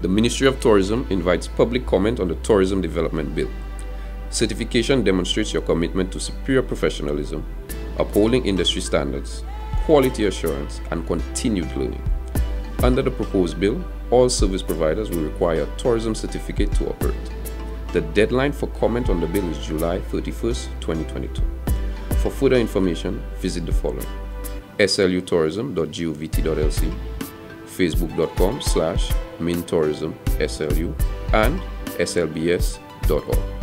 The Ministry of Tourism invites public comment on the Tourism Development Bill. Certification demonstrates your commitment to superior professionalism, upholding industry standards, quality assurance, and continued learning. Under the proposed bill, all service providers will require a tourism certificate to operate. The deadline for comment on the bill is July 31st, 2022. For further information, visit the following: slutourism.govt.lc, facebook.com/mintourismslu, and slbs.org.